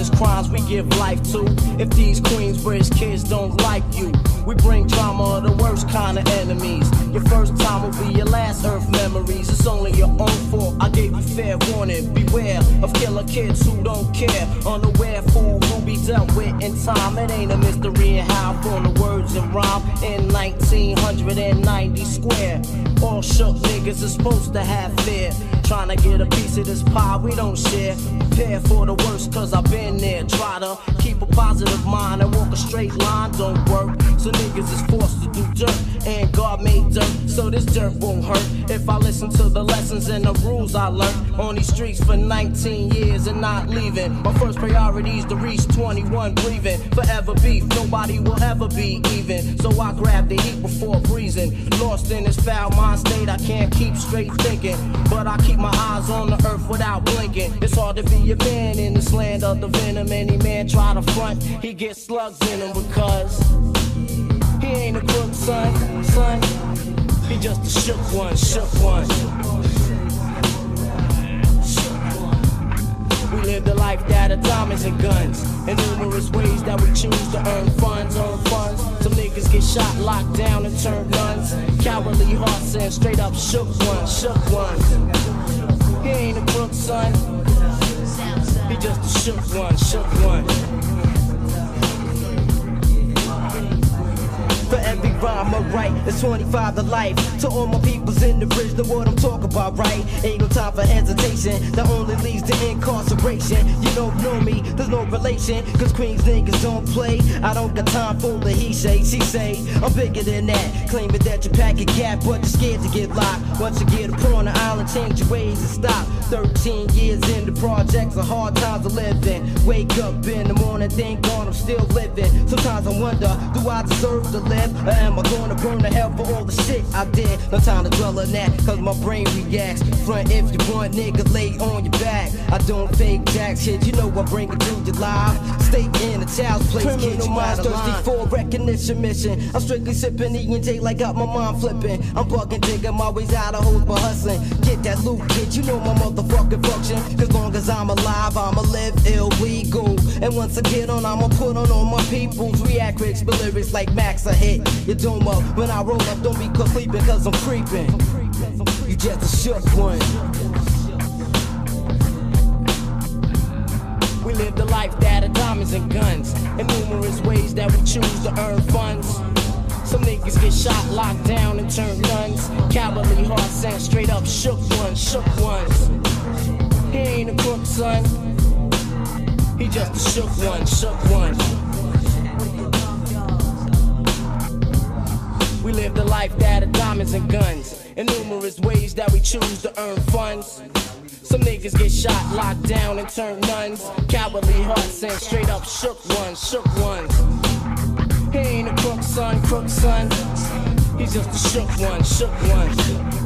violence, crimes we give life to. If these Queensbridge kids don't like you, we bring drama of the worst kind of enemies. Your first time will be your last earth memories. It's only your own fault, I gave you fair warning. Beware of killer kids who don't care. Unaware fool who be dealt with in time. It ain't a mystery in how I form the words and rhyme. In 1990 square, all shook niggas is supposed to have fear. Trying to get a piece of this pie we don't share. Prepare for the worst cause I've been there. Try to keep a positive mind and walk a straight line don't work. So niggas is forced to do dirt, and God made dirt, so this dirt won't hurt. If I listen to the lessons and the rules I learned on these streets for 19 years and not leaving. My first priority is to reach 21 breathing. Forever beef, nobody will ever be even. So I grab the heat before breezing. Lost in this foul mind state, I can't keep straight thinking. But I keep my eyes on the earth without blinking. It's hard to be a man in this land of the venom. Any man try to front, he gets slugs in him because he ain't a crook, son. He just a shook one. We live the life that of diamonds and guns, in numerous ways that we choose to earn funds. Some niggas get shot, locked down, and turn guns. Cowardly hearts and straight up shook ones. He ain't a crook, son. He just a shook one. For every rhyme I write, it's 25 to life. To all my peoples in the bridge, know what I'm talking about, right? Ain't no time for hesitation, that only leads to incarceration. You don't know me, there's no relation, cause Queens niggas don't play. I don't got time for the he say, she say. I'm bigger than that, claiming that you pack a gap, but you're scared to get locked. Once you get up on the island, change your ways and stop. 13 years in the projects, a hard times of living. Wake up in the morning, thank God I'm still living. Sometimes I wonder, do I deserve to live? Or am I gonna burn to hell for all the shit I did? No time to dwell on that, cause my brain reacts. Front if you want, nigga, lay on your back. I don't fake jack shit, you know I bring it to your live. Stay in the child's place, criminal minds thirsty for recognition mission. I'm strictly sipping E&J like got my mind flipping. I'm bugging, digging my ways out of hoes by hustling. Get that loot, kid, you know my motherfucking function. Cause long as I'm alive, I'ma live illegal. And once I get on, I'ma put on all my peoples. React critics, but lyrics like Max, I hit your dome up. When I roll up, don't be caught sleeping cause I'm creeping. You just a shook one. We live the life that of diamonds and guns, in numerous ways that we choose to earn funds. Some niggas get shot, locked down, and turn guns. Cowardly hearts and straight up shook ones. He ain't a crook, son. He just a shook one. We live the life that of diamonds and guns, in numerous ways that we choose to earn funds. Some niggas get shot, locked down, and turn nuns. Cowardly hearts and straight up shook ones. He ain't a crook, son. He's just a shook one.